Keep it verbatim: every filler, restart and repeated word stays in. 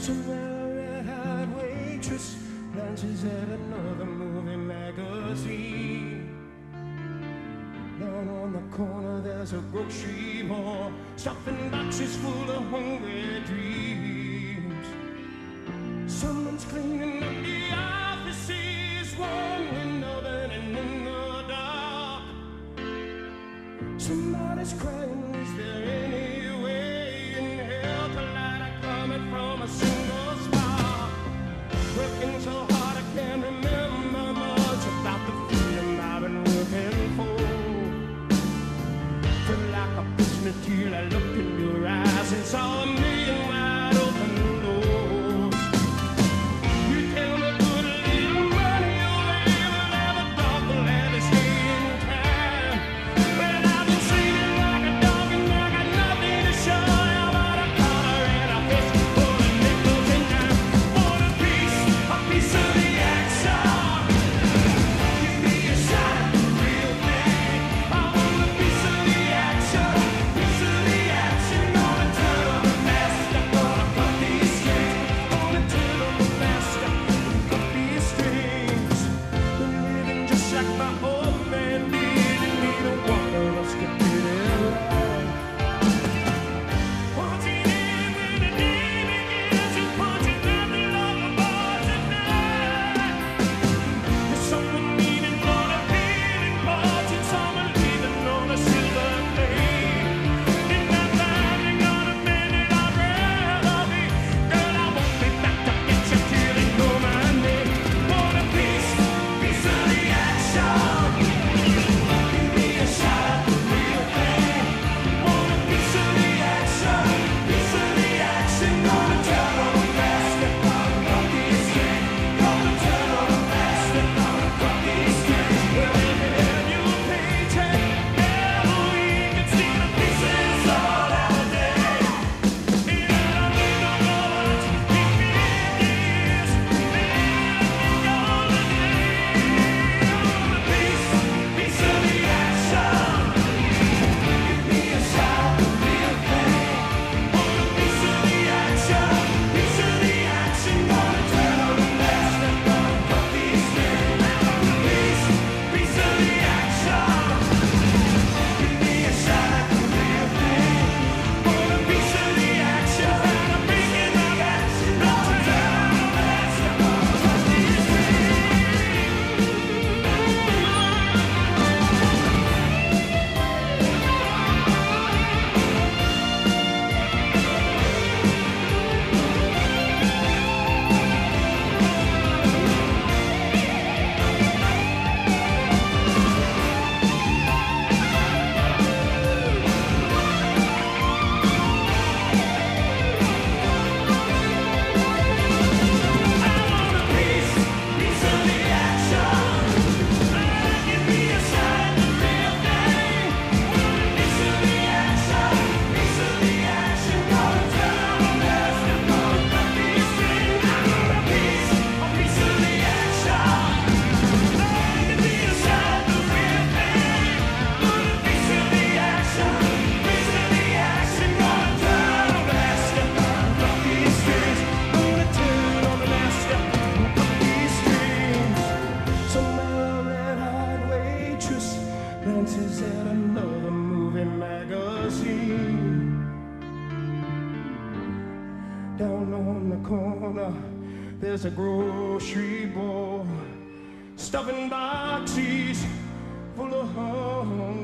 Somewhere a red-eyed waitress glances at another movie magazine. Down on the corner there's a grocery mall, stuffing boxes full of hungry dreams. Someone's cleaning up the offices, one window burning in the dark. Somebody's crying, is there any way in hell to light a comet from a single spark? Working so hard I can't remember much about the freedom I've been working for. Feel like a prisoner till I looked in your eyes and saw a million wide open doors. You tell me put a little money away, we'll have a dog, we'll have a stay in time. Well, I've been sleeping like a dog and I got nothing to show you but a collar and a fist full of nickels and dimes. Want a piece, a piece of the action. Give me a shot at the real thing. I want a piece of the action, piece of the action. Gonna turn on the master, gonna cut these strings. Gonna turn on the master, cut these strings. Been living just like my old man did, and neither one of us could get it right. Punching in when the day begins, and punching at the love of bars at night. There's someone needing for the healing parts, and someone leaving on a silver plate. In that time you're gonna mend it, I'd rather be. Girl, I won't be back to get you till you know my name. Want a piece, piece of the action. Give me a shot at the real thing. Want a piece of the action, piece of the action. Gonna turn on the master, gonna cut these strings. Gonna turn on the master, gonna cut these strings. Well, if you have your paycheck every week, and see the pieces all out a day. And I don't need no much, if it is, then you're gonna day. Want a piece, piece of the action. Give me a shot at the real thing. Want a piece of the action, piece of the action. Gonna turn on the master, gonna cut these strings. Want a piece, piece of the action. Give me a shot at the real thing. Want a piece of the action. I'm bringing my back. Gonna turn on the master, gonna cut these strings. Glances at another movie magazine. Down on the corner, there's a grocery boy, stuffing boxes full of hungry